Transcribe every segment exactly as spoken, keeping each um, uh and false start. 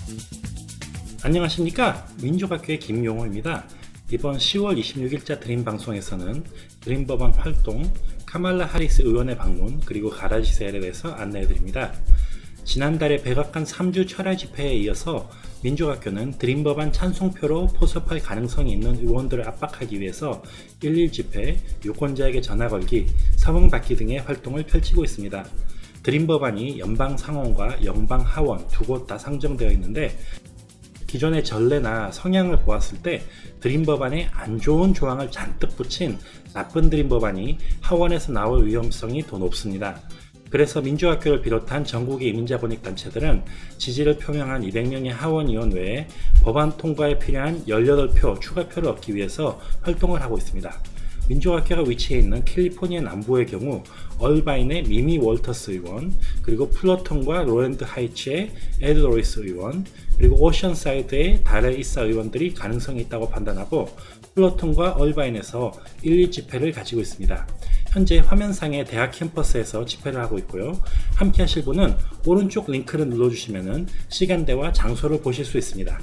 안녕하십니까, 민족학교의 김용호입니다. 이번 시월 이십육일자 드림 방송에서는 드림 법안 활동, 카말라 하리스 의원의 방문, 그리고 가라지 세일에 대해서 안내해드립니다. 지난달에 백악관 삼 주 철야 집회에 이어서 민족학교는 드림 법안 찬송표로 포섭할 가능성이 있는 의원들을 압박하기 위해서 일일 집회, 유권자에게 전화 걸기, 서명 받기 등의 활동을 펼치고 있습니다. 드림 법안이 연방 상원과 연방 하원 두 곳 다 상정되어 있는데, 기존의 전례나 성향을 보았을 때 드림 법안에 안 좋은 조항을 잔뜩 붙인 나쁜 드림 법안이 하원에서 나올 위험성이 더 높습니다. 그래서 민족학교를 비롯한 전국의 이민자 권익단체들은 지지를 표명한 이백 명의 하원의원 외에 법안 통과에 필요한 십팔 표 추가표를 얻기 위해서 활동을 하고 있습니다. 민족학교가 위치해 있는 캘리포니아 남부의 경우 얼바인의 미미 월터스 의원, 그리고 플러턴과 로랜드 하이츠의 에드 로이스 의원, 그리고 오션사이드의 다렐 이사 의원들이 가능성이 있다고 판단하고 플러턴과 얼바인에서 일일 집회를 가지고 있습니다. 현재 화면상의 대학 캠퍼스에서 집회를 하고 있고요. 함께 하실 분은 오른쪽 링크를 눌러주시면 시간대와 장소를 보실 수 있습니다.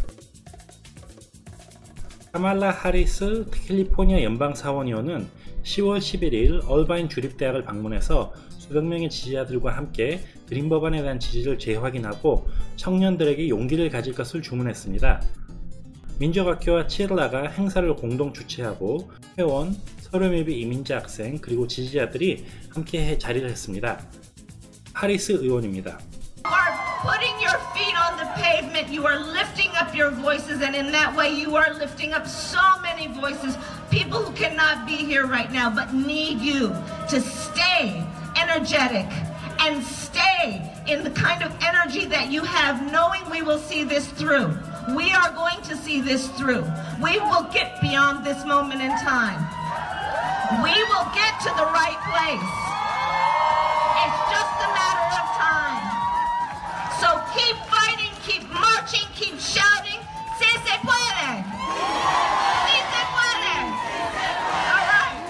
카말라 하리스 캘리포니아 연방사원의원은 시월 십일일 얼바인 주립대학을 방문해서 수백 명의 지지자들과 함께 드림 법안에 대한 지지를 재확인하고 청년들에게 용기를 가질 것을 주문했습니다. 민족학교와 치엘라가 행사를 공동 주최하고 회원, 서류미비 이민자 학생, 그리고 지지자들이 함께 자리를 했습니다. 하리스 의원입니다. Putting your feet on the pavement, you are lifting up your voices, and in that way you are lifting up so many voices, people who cannot be here right now but need you to stay energetic and stay in the kind of energy that you have, knowing we will see this through. We are going to see this through. We will get beyond this moment in time. We will get to the right place. It's just a matter of time. So keep fighting, keep marching, keep shouting. Si se puede. Si se puede. All right.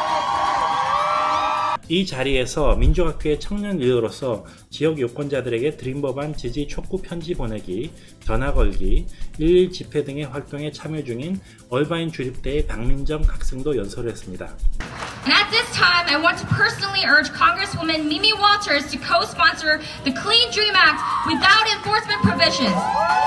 이 자리에서 민족학교의 청년 리더로서 지역 유권자들에게 드림 법안 지지 촉구 편지 보내기, 전화 걸기, 일일 집회 등의 활동에 참여 중인 얼바인 주립대의 박민정 학생도 연설을 했습니다. And at this time, I want to personally urge Congresswoman Mimi Walters to co-sponsor the Clean Dream Act without enforcement provisions.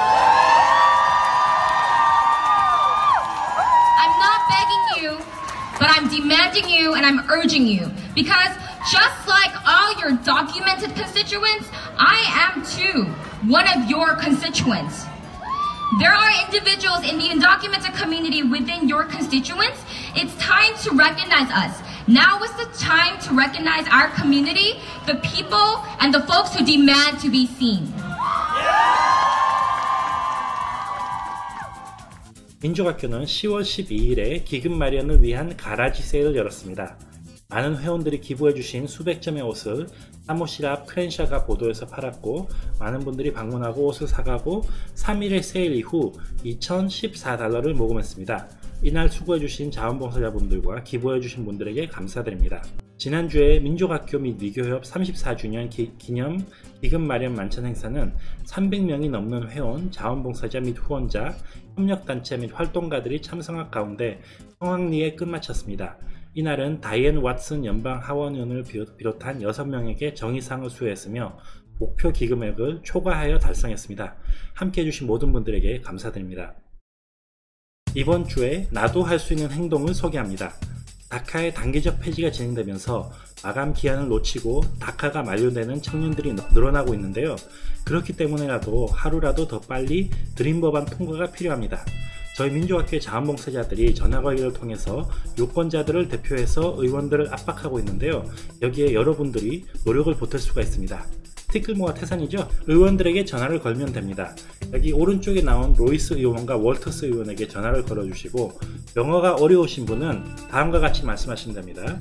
I'm not begging you, but I'm demanding you and I'm urging you. Because just like all your documented constituents, I am too one of your constituents. There are individuals in the undocumented community within your constituents. It's time to recognize us. Now is the time to recognize our community, the people, and the folks who demand to be seen. 민족학교는 시월 십이일에 기금 마련을 위한 가라지 세일을 열었습니다. 많은 회원들이 기부해주신 수백 점의 옷을 사무실 앞 크렌샤가 보도에서 팔았고, 많은 분들이 방문하고 옷을 사가고 삼일의 세일 이후 이천십사 달러를 모금했습니다. 이날 수고해주신 자원봉사자분들과 기부해주신 분들에게 감사드립니다. 지난주에 민족학교 및 미교협 삼십사 주년 기, 기념 기금 마련 만찬 행사는 삼백 명이 넘는 회원, 자원봉사자 및 후원자, 협력단체 및 활동가들이 참석한 가운데 성황리에 끝마쳤습니다. 이날은 다이앤 왓슨 연방 하원의원을 비롯한 여섯 명에게 정의상을 수여했으며 목표 기금액을 초과하여 달성했습니다. 함께 해주신 모든 분들에게 감사드립니다. 이번 주에 나도 할 수 있는 행동을 소개합니다. 다카의 단계적 폐지가 진행되면서 마감 기한을 놓치고 다카가 만료되는 청년들이 늘어나고 있는데요. 그렇기 때문에라도 하루라도 더 빨리 드림 법안 통과가 필요합니다. 저희 민족학교의 자원봉사자들이 전화걸기를 통해서 유권자들을 대표해서 의원들을 압박하고 있는데요. 여기에 여러분들이 노력을 보탤 수가 있습니다. 티끌모아 태산이죠. 의원들에게 전화를 걸면 됩니다. 여기 오른쪽에 나온 로이스 의원과 월터스 의원에게 전화를 걸어주시고, 영어가 어려우신 분은 다음과 같이 말씀하시면 됩니다.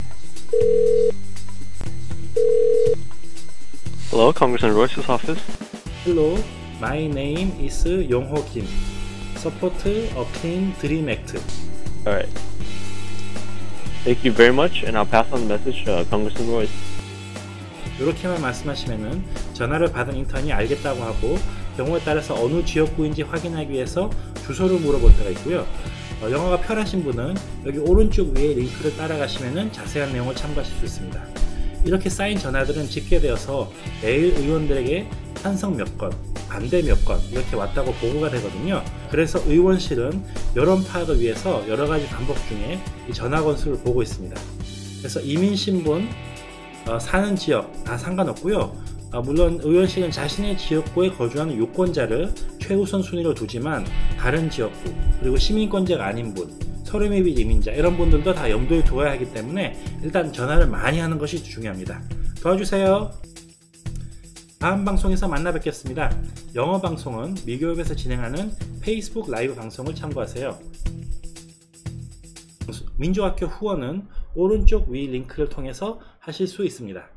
Hello, Congressman Royce's office. Hello, my name is Yongho Kim. Support a Clean Dream Act. Alright. Thank you very much, and I'll pass on the message to uh, Congressman Royce. 이렇게만 말씀하시면은 전화를 받은 인턴이 알겠다고 하고 경우에 따라서 어느 지역구인지 확인하기 위해서 주소를 물어볼 때가 있고요. 어, 영어가 편하신 분은 여기 오른쪽 위에 링크를 따라가시면 자세한 내용을 참고하실 수 있습니다. 이렇게 쌓인 전화들은 집계되어서 매일 의원들에게 찬성 몇 건, 반대 몇 건 이렇게 왔다고 보고가 되거든요. 그래서 의원실은 여론 파악을 위해서 여러가지 방법 중에 이 전화 건수를 보고 있습니다. 그래서 이민 신분, 어, 사는 지역 다 상관없고요. 어, 물론 의원실은 자신의 지역구에 거주하는 유권자를 최우선 순위로 두지만 다른 지역구 그리고 시민권자가 아닌 분, 서류 미비 이민자 이런 분들도 다 염두에 두어야 하기 때문에 일단 전화를 많이 하는 것이 중요합니다. 도와주세요. 다음 방송에서 만나 뵙겠습니다. 영어 방송은 미교협에서 진행하는 페이스북 라이브 방송을 참고하세요. 민족학교 후원은 오른쪽 위 링크를 통해서 하실 수 있습니다.